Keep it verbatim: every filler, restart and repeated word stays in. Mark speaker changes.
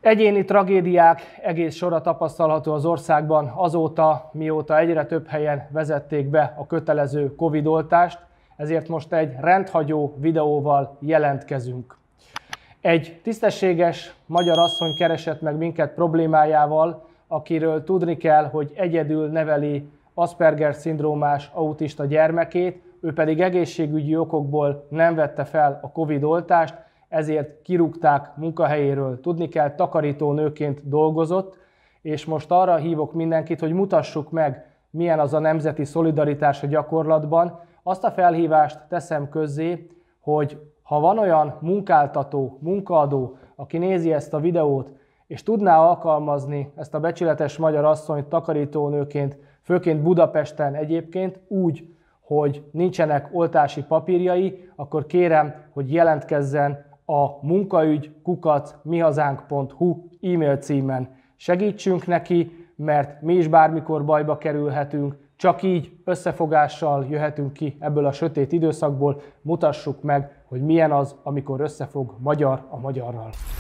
Speaker 1: Egyéni tragédiák egész sora tapasztalható az országban azóta, mióta egyre több helyen vezették be a kötelező Covid-oltást, ezért most egy rendhagyó videóval jelentkezünk. Egy tisztességes magyar asszony keresett meg minket problémájával, akiről tudni kell, hogy egyedül neveli Asperger-szindrómás autista gyermekét, ő pedig egészségügyi okokból nem vette fel a Covid-oltást, ezért kirúgták munkahelyéről. Tudni kell, takarítónőként dolgozott, és most arra hívok mindenkit, hogy mutassuk meg, milyen az a nemzeti szolidaritás a gyakorlatban. Azt a felhívást teszem közzé, hogy ha van olyan munkáltató, munkaadó, aki nézi ezt a videót, és tudná alkalmazni ezt a becsületes magyar asszonyt takarítónőként, főként Budapesten egyébként úgy, hogy nincsenek oltási papírjai, akkor kérem, hogy jelentkezzen a munkaügy kukac mihazánk pont hu e-mail címen. Segítsünk neki, mert mi is bármikor bajba kerülhetünk, csak így összefogással jöhetünk ki ebből a sötét időszakból, mutassuk meg, hogy milyen az, amikor összefog magyar a magyarral.